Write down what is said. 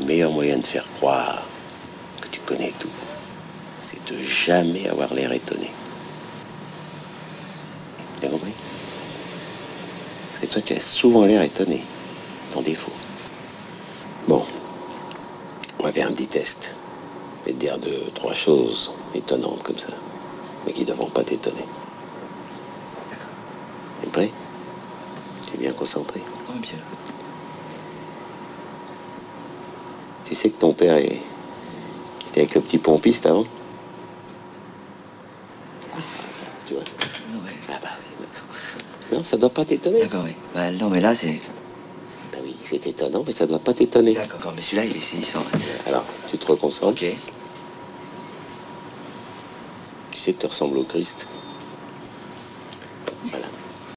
meilleur moyen de faire croire que tu connais tout, c'est de jamais avoir l'air étonné. Tu as compris? Parce que toi, tu as souvent l'air étonné. Ton défaut. Bon. On va faire un petit test. Je vais te dire 2, 3 choses étonnantes comme ça. Mais qui ne devront pas t'étonner. Tu es prêt? Tu es bien concentré? Oui, monsieur. Tu sais que ton père était avec le petit pompiste avant? Tu vois? Non, mais... Ah bah oui, d'accord. Non, ça doit pas t'étonner. D'accord, oui. Bah, non, mais là, c'est... Bah oui, c'est étonnant, mais ça doit pas t'étonner. D'accord, mais celui-là, il est saisissant. Alors, tu te reconcentres. Ok. Tu sais que tu ressembles au Christ. Voilà.